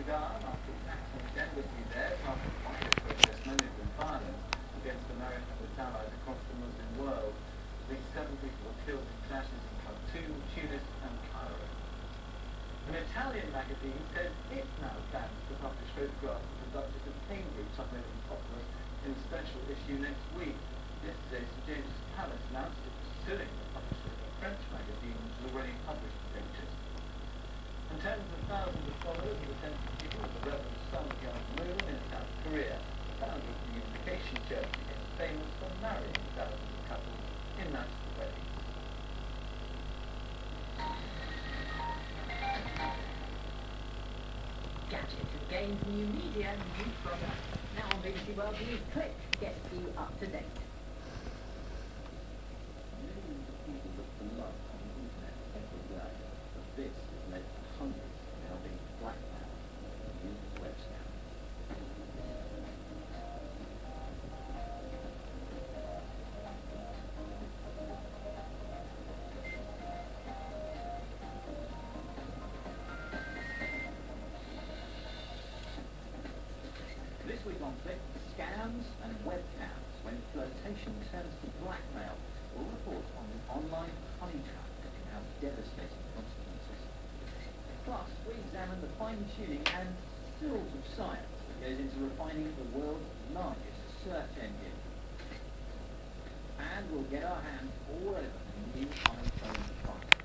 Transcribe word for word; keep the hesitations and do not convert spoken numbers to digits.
begun after attacks on its embassy there, after fire protests, many of them violent, against America and its allies across the Muslim world. At least seven people were killed in clashes in Khartoum, Tunis and Cairo. An Italian magazine says it now plans to publish photographs of the Duchess of Cambridge, something that will popular in a special issue next week. Yesterday, Saint James's Palace announced it was suing the publisher of a French magazine which has already published the pictures. And tens of thousands of followers of the Temple people of the Reverend Sir Mewton in South Korea, founder of the Unification Church, became famous for marrying thousands of couples in magical weddings. Gadgets and games, new media, new products. Now on B B C World News, Click gets you up to date. Millions of people look for love on the internet every day, but this has led to hundreds now being blackmailed and used as web scams. This week on Click, scams and webcams when flirtation turns to blackmail. We'll report on the online honey trap that can have devastating consequences. Plus, we examine the fine-tuning and sort of science that goes into refining the world's largest search engine. And we'll get our hands all over the new iPhone five.